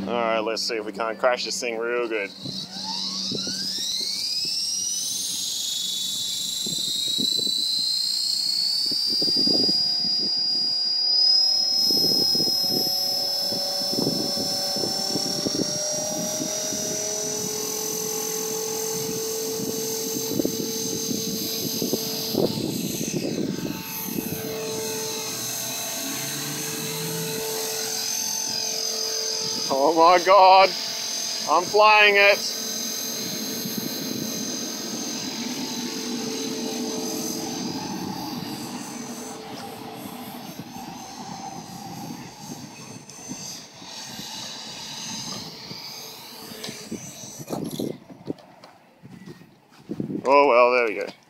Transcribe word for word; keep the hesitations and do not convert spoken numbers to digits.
Alright, let's see if we can't crash this thing real good. Oh my god, I'm flying it. Oh well, there we go.